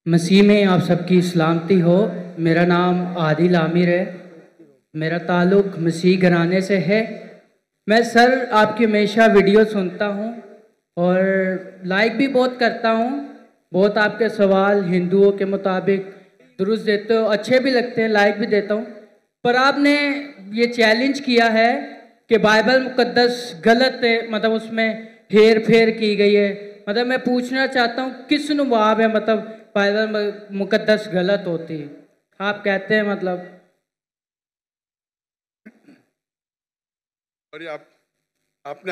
मसीह में आप सबकी सलामती हो। मेरा नाम आदिल आमिर है। मेरा ताल्लुक़ मसीह घराने से है। मैं सर आपकी हमेशा वीडियो सुनता हूँ और लाइक भी बहुत करता हूँ। बहुत आपके सवाल हिंदुओं के मुताबिक दुरुस्त देते हो, अच्छे भी लगते हैं, लाइक भी देता हूँ। पर आपने ये चैलेंज किया है कि बाइबल मुकद्दस गलत है, मतलब उसमें हेर फेर की गई है। मतलब मैं पूछना चाहता हूँ किस नुवाब है, मतलब बाइबल मुकद्दस गलत होती है आप कहते हैं मतलब। और ये आपने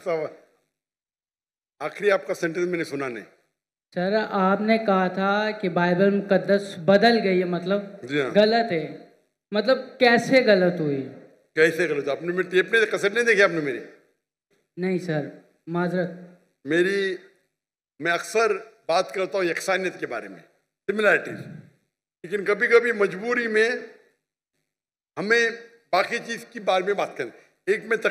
आखिरी आपका सेंटेंस मैंने सुना नहीं। सर आपने कहा था कि बाइबल मुकद्दस बदल गई है, मतलब जी हाँ। गलत है। मतलब कैसे गलत हुई? कैसे गलत? आपने मेरी टेप में कसर नहीं देखी आपने मेरी? नहीं सर, माजरत। मैं अक्सर बात करता हूँ यकसानियत के बारे में, सिमिलैरिटीज, लेकिन कभी कभी मजबूरी में हमें बाकी चीज की बारे में बात करें। एक मैं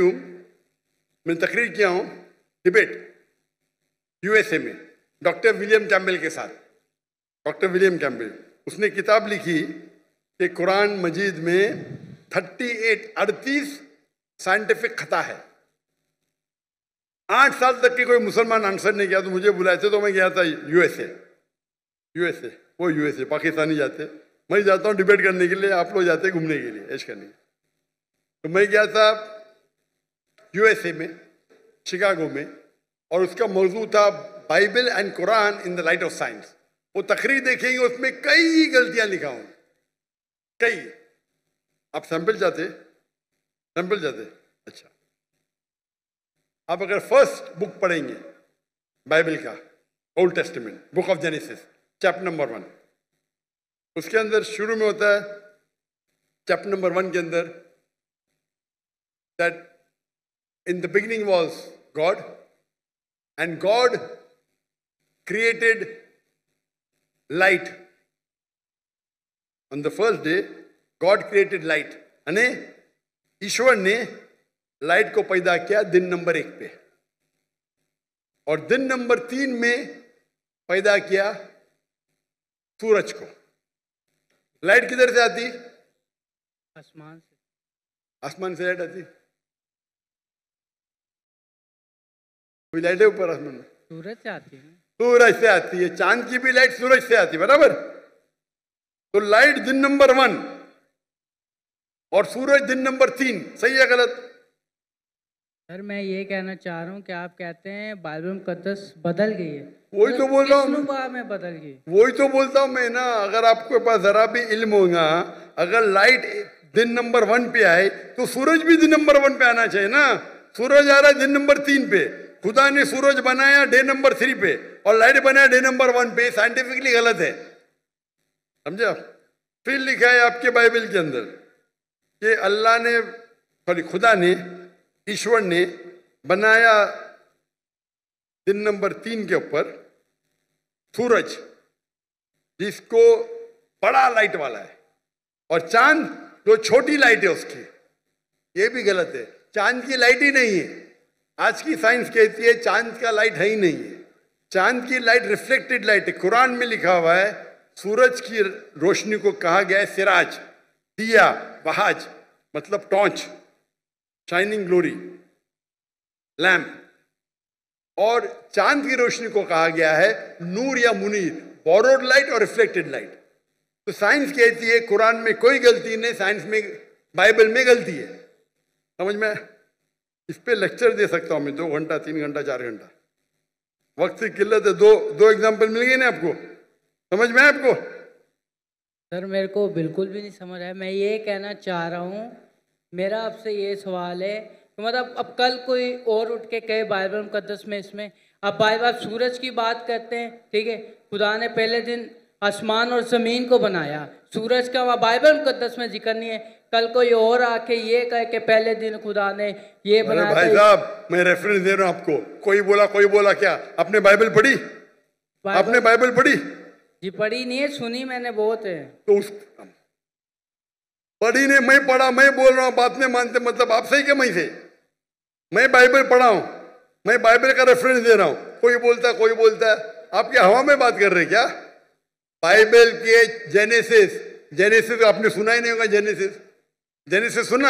तकरीर किया हूँ डिबेट यूएसए में डॉक्टर विलियम कैम्बेल के साथ। डॉक्टर विलियम कैम्बेल, उसने किताब लिखी कि कुरान मजीद में 38 साइंटिफिक खता है। 8 साल तक के कोई मुसलमान आंसर नहीं किया, तो मुझे बुलाए थे, तो मैं गया था यूएसए पाकिस्तानी जाते, मैं जाता हूँ डिबेट करने के लिए, आप लोग जाते घूमने के लिए, ऐश करने। तो मैं गया था यूएसए में, शिकागो में, और उसका मौजू था Bible and Quran in the light of science. वो तकरीर देखेंगे, उसमें कई गलतियां लिखा हूं, कई। आप सैंपल जाते? अच्छा, आप अगर फर्स्ट बुक पढ़ेंगे बाइबल का, old testament, book of Genesis, chapter number 1, उसके अंदर शुरू में होता है, चैप्टर नंबर 1 के अंदर, that in the beginning was God and God created light. On the first day God created light, यानी ईश्वर ने लाइट को पैदा किया दिन नंबर 1 पे, और दिन नंबर 3 में पैदा किया सूरज को। लाइट किधर से आती? आसमान से लाइट आती। कोई लाइट है ऊपर आसमान में? सूरज से आती है। सूरज से आती है। चांद की भी लाइट सूरज से आती है, बराबर। तो लाइट दिन नंबर 1 और सूरज दिन नंबर 3, सही है गलत? सर मैं ये कहना चाह रहा हूँ कि आप कहते हैं बाइबल मुकद्दस बदल गई है। वही तो बोल रहा हूँ मैं, बदल गई। वही तो बोलता हूँ मैं ना। अगर आपके पास जरा भी इल्म होगा, अगर लाइट दिन नंबर 1 पे आए तो सूरज भी दिन नंबर 1 पे आना चाहिए ना। सूरज आ रहा है दिन नंबर 3 पे, खुदा ने सूरज बनाया डे नंबर 3 पे और लाइट बनाया डे नंबर 1 पे। साइंटिफिकली गलत है, समझे आप? फिर लिखा है आपके बाइबल के अंदर कि अल्लाह ने, खुदा ने, ईश्वर ने बनाया दिन नंबर 3 के ऊपर सूरज, जिसको बड़ा लाइट वाला है, और चांद जो छोटी लाइट है उसकी। ये भी गलत है, चांद की लाइट ही नहीं है। आज की साइंस कहती है चांद का लाइट है ही नहीं है। चांद की लाइट रिफ्लेक्टेड लाइट है। कुरान में लिखा हुआ है सूरज की रोशनी को कहा गया है सिराज, दिया, वहाज, मतलब टॉर्च, शाइनिंग ग्लोरी, लैम्प। और चांद की रोशनी को कहा गया है नूर या मुनीर, बोरोड लाइट और रिफ्लेक्टेड लाइट। तो साइंस कहती है कुरान में कोई गलती नहीं, साइंस में, बाइबल में गलती है। समझ में? इस पे लेक्चर दे सकता हूं मैं 2 घंटा, 3 घंटा, 4 घंटा। वक्त की किल्लत है। दो एग्जाम्पल मिल गए ना आपको? समझ में आपको? सर मेरे को बिल्कुल भी नहीं समझ आया। मैं ये कहना चाह रहा हूँ, मेरा आपसे ये सवाल है तो मतलब अब कल कोई और उठ के कहे बाइबल मुकद्दस में, इसमें अब बाइबल सूरज की बात करते हैं, ठीक है, खुदा ने पहले दिन आसमान और ज़मीन को बनाया, सूरज का वहाँ बाइबल मुकद्दस में जिक्र नहीं है। कल कोई और आके ये कहे कि पहले दिन खुदा ने ये बनाया। भाई साहब मैं रेफरेंस दे रहा हूँ आपको। कोई बोला क्या? आपने बाइबल पढ़ी? आपने बाइबल पढ़ी? जी पढ़ी नहीं है, सुनी मैंने बहुत है। तो उस पढ़ी ने, मैं पढ़ा, मैं बोल रहा हूँ, बात नहीं मानते, मतलब आप सही क्या मैं से? मैं बाइबल पढ़ा हूं, मैं बाइबल का रेफरेंस दे रहा हूं। कोई बोलता है आप क्या हवा में बात कर रहे क्या? बाइबल के जेनेसिस, जेनेसिस आपने सुना ही नहीं होगा। जेनेसिस, जेनेसिस सुना?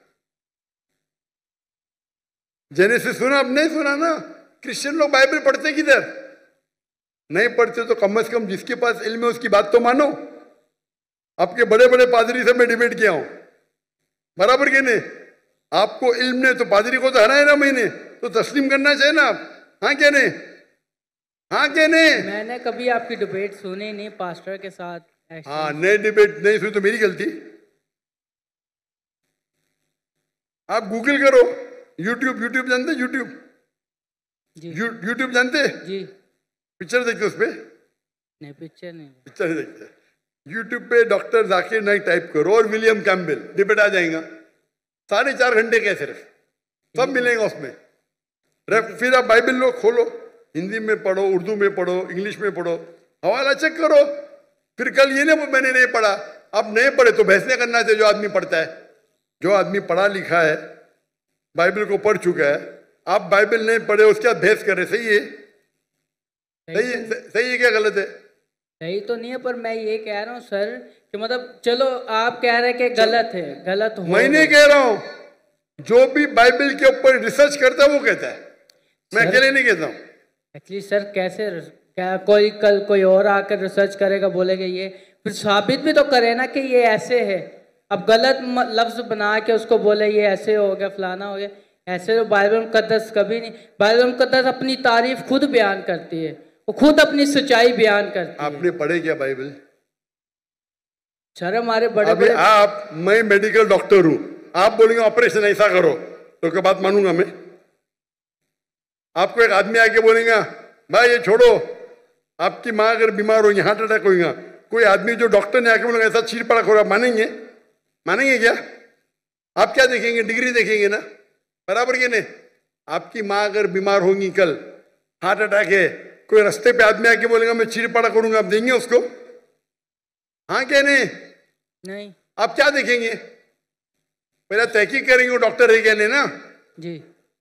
जेनेसिस सुना? आप नहीं सुना ना। क्रिश्चियन लोग बाइबल पढ़ते किधर? नहीं पढ़ते तो कम से कम जिसके पास इल्म है उसकी बात तो मानो। आपके बड़े बड़े पादरी से मैं डिबेट किया हूं, बराबर के नहीं? आपको इल्म नहीं तो पादरी को तो हराए ना महीने, तो तस्लीम करना चाहिए ना आप। हाँ क्या नहीं? हाँ क्या नहीं? मैंने कभी आपकी डिबेट सुनी नहीं पास्टर के साथ। हाँ, नहीं डिबेट नहीं सुनी तो मेरी गलती। आप गूगल करो, यूट्यूब, यूट्यूब जानते? यूट्यूब, यूट्यूब जानते? जी। पिक्चर देखते उस पे? नहीं, पिक्चर नहीं, पिक्चर नहीं देखते। यूट्यूब पे डॉक्टर जाकिर नाइक टाइप करो और विलियम कैम्पबेल, डिबेट आ जाएगा। 4.5 घंटे के सिर्फ, सब मिलेगा उसमें। फिर आप बाइबल लो, खोलो, हिंदी में पढ़ो, उर्दू में पढ़ो, इंग्लिश में पढ़ो, हवाला चेक करो। फिर कल ये ना मैंने नहीं पढ़ा, आप नहीं पढ़े तो बहस नहीं करना चाहिए। जो आदमी पढ़ता है, जो आदमी पढ़ा लिखा है, बाइबल को पढ़ चुका है, आप बाइबल नहीं पढ़े उसके बाद बहस कर रहे, सही है? सही है? सही है क्या गलत है? सही तो नहीं है, पर मैं ये कह रहा हूँ सर कि मतलब चलो आप कह रहे हैं कि गलत है, गलत हो। मैं नहीं कह रहा हूँ, जो भी बाइबल के ऊपर रिसर्च करता है वो कहता है, मैं अकेले नहीं कहता हूँ। एक्चुअली सर कैसे, क्या कोई कल कोई और आकर रिसर्च करेगा, बोलेगा ये, फिर साबित भी तो करे ना कि ये ऐसे है। अब गलत लफ्ज बना के उसको बोले ये ऐसे हो गया, फलाना हो गया, ऐसे तो बाइबल मुकद्दस कभी नहीं। बाइबल मुकद्दस अपनी तारीफ खुद बयान करती है, वो खुद अपनी सच्चाई बयान करती है। आपने पढ़े क्या बाइबल? सर हमारे बड़े बड़े आप, मैं मेडिकल डॉक्टर हूं, आप बोलेंगे ऑपरेशन ऐसा करो तो क्या बात मानूंगा मैं? आपको एक आदमी आके बोलेगा भाई ये छोड़ो, आपकी माँ अगर बीमार होगी, हार्ट अटैक होगा, कोई आदमी जो डॉक्टर ने आके बोलेगा ऐसा चीर पड़ा करो, आप मानेंगे? मानेंगे क्या? आप क्या देखेंगे? डिग्री देखेंगे ना, बराबर के नहीं? आपकी माँ अगर बीमार होगी, कल हार्ट अटैक है, कोई रास्ते पे आदमी आके बोलेगा मैं चीर पड़ा करूंगा, आप देंगे उसको? हाँ क्या नहीं? नहीं। आप क्या देखेंगे? पहले तहकीक करेंगे वो डॉक्टर है क्या नहीं ना? जी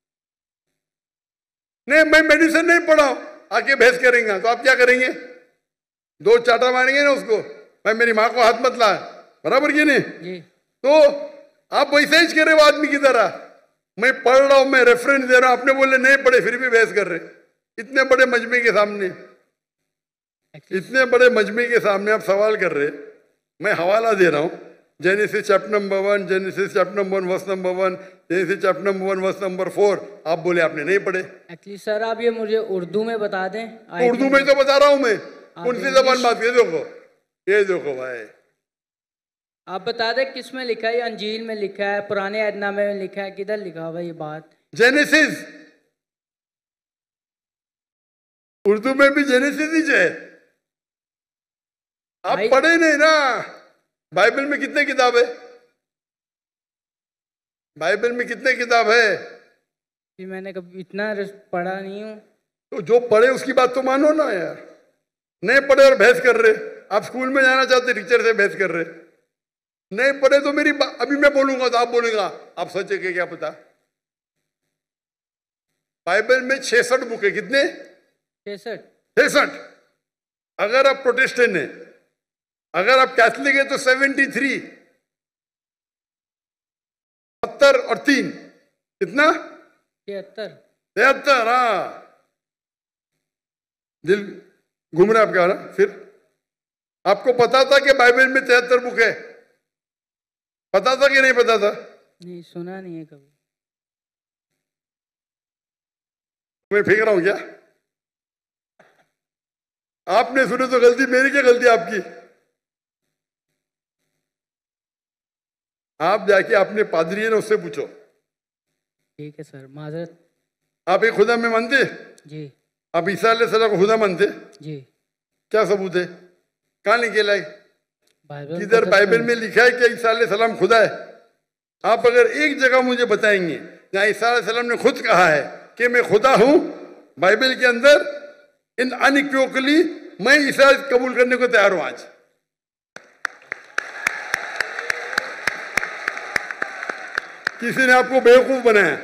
नहीं, मैं मेडिसिन नहीं पढ़ा, आके बहस करेंगे तो आप क्या करेंगे? 2 चाटा मारेंगे ना उसको, भाई मेरी माँ को हाथ मत ला, बराबर की नहीं? जी। तो आप वैसे ही करे वो आदमी की तरह, मैं पढ़ रहा हूं, मैं रेफरेंस दे रहा हूं, आपने बोले नहीं पढ़े फिर भी बहस कर रहे। इतने बड़े मजमे के सामने, इतने बड़े मजमे के सामने आप सवाल कर रहे, मैं हवाला दे रहा हूं, Genesis chapter number 1, Genesis chapter number 1 verse number 1, Genesis chapter number 1 verse number 4, आप बोले आपने नहीं पढ़े। एक्चुअली सर आप ये मुझे उर्दू में बता दें। उर्दू में तो बता रहा हूं मैं, कौन सी जबान बात? ये देखो, ये देखो भाई, आप बता दें किस में लिखा है? अंजील में लिखा है, पुराने अहदनामे में लिखा है, किधर लिखा हुआ ये बात? जेनेसिस, उर्दू में भी जेनेसिस ही है। आप पढ़े नहीं ना। बाइबल में कितने किताब है? बाइबल में कितने किताब है? जी मैंने कभी इतना पढ़ा नहीं हूँ। तो जो पढ़े उसकी बात तो मानो ना यार। नहीं पढ़े और बहस कर रहे, आप स्कूल में जाना चाहते टीचर से बहस कर रहे, नहीं पढ़े तो मेरी अभी मैं बोलूंगा तो आप बोलेगा आप सोचे के क्या पता। बाइबल में 66 बुक है, कितने? 66। अगर आप प्रोटेस्टेंट है, अगर आप कैथलिक है तो 73, 70 और 3 कितना? 73। हाँ, दिल घूम रहा है आपका ना। फिर आपको पता था कि बाइबल में 73 बुक है? पता था कि नहीं पता था? नहीं, सुना नहीं है कभी। मैं फेंक रहा हूं क्या? आपने सुने तो गलती मेरी, क्या गलती आपकी? आप जाके अपने पादरी है ना उससे पूछो। ठीक है सर, माजरत। आप एक खुदा में मानते? जी। आप ईसा अलैहिस्सलाम को खुदा मानते? जी। क्या सबूत है? कहाँ निकला है? किधर बाइबल में लिखा है कि ईसा अलैहिस्सलाम खुदा है? आप अगर एक जगह मुझे बताएंगे जहाँ ईसा अलैहिस्सलाम ने खुद कहा है कि मैं खुदा हूं, बाइबल के अंदर इन अनइक्विवोकली, मैं ईसा कबूल करने को तैयार हूं आज। किसी ने आपको बेवकूफ बनाया?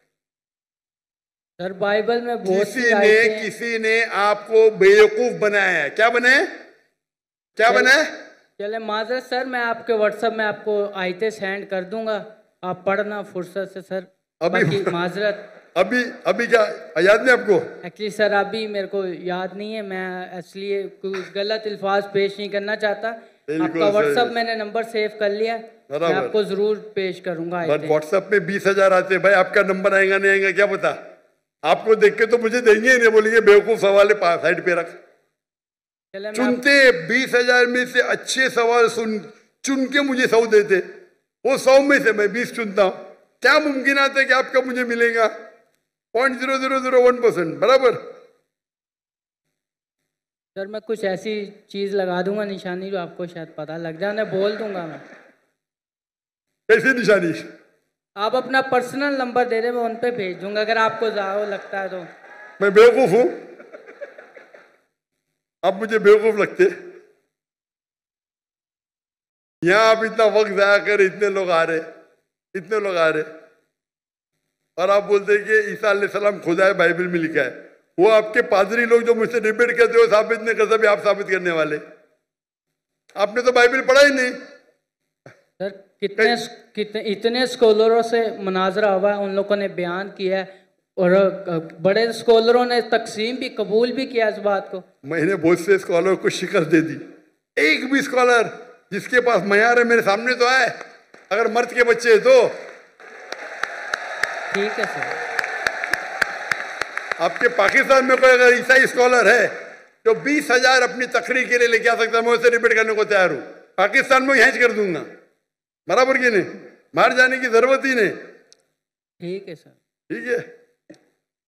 सर बाइबल में बहुत किसी ने आपको बेवकूफ बनाया है। क्या बनाया? क्या बना है? चले माजरत सर, मैं आपके व्हाट्सएप में आपको आयते सेंड कर दूंगा, आप पढ़ना फुर्सत से सर। अभी माजरत अभी क्या याद नहीं आपको? एक्चुअली सर अभी मेरे को याद नहीं है, मैं इसलिए कुछ गलत अल्फाज पेश नहीं करना चाहता। आपका व्हाट्सएप मैंने नंबर सेव कर लिया, मैं आपको जरूर पेश करूंगा। व्हाट्सएप में 20,000 आते हैं भाई, आपका नंबर आएगा नहीं आएगा क्या पता? आपको देख के तो मुझे देंगे ही नहीं, बोलेंगे बेवकूफ सवाल है साइड पे रख। चुनते 20,000 में से अच्छे सवाल चुन के मुझे 100 देते, वो 100 में से मैं 20 चुनता हूं। क्या मुमकिन आता है कि आपका मुझे मिलेगा? 0.0001%, बराबर। सर मैं कुछ ऐसी चीज लगा दूंगा निशानी जो आपको शायद पता लग जाए, बोल दूंगा मैं। कैसी निशानी? आप अपना पर्सनल नंबर दे रहे, मैं उन पे भेज दूंगा अगर आपको ज्यादा लगता है तो। मैं बेवकूफ हूं? आप मुझे बेवकूफ लगते? यहां आप इतना वक्त जाया कर, इतने लोग आ रहे और आप बोलते कि ईसा अलैहिस्सलाम खुदा है, बाइबल में लिखा है। वो आपके पादरी लोग जो मुझसे डिबेट करते हो साबित नहीं कर सकते, आप साबित करने वाले। आपने तो बाइबल पढ़ा ही नहीं। सर कितने इतने स्कॉलरों से मुनाजरा हुआ है, उन लोगों ने बयान किया है और बड़े स्कॉलरों ने तकसीम भी कबूल भी किया इस बात को। मैंने बहुत से स्कॉलर को शिकस्त दे दी, एक भी स्कॉलर जिसके पास मयार है मेरे सामने तो आए, अगर मर्द के बच्चे है तो। ठीक है सर। आपके पाकिस्तान में कोई अगर ईसाई स्कॉलर है तो 20,000 अपनी तकरीर के लिए लेके आ सकता है, मैं उससे डिबेट करने को तैयार हूं। पाकिस्तान में हैंच कर दूंगा, बराबर की नहीं, बाहर जाने की जरूरत ही नहीं। ठीक है सर। ठीक है।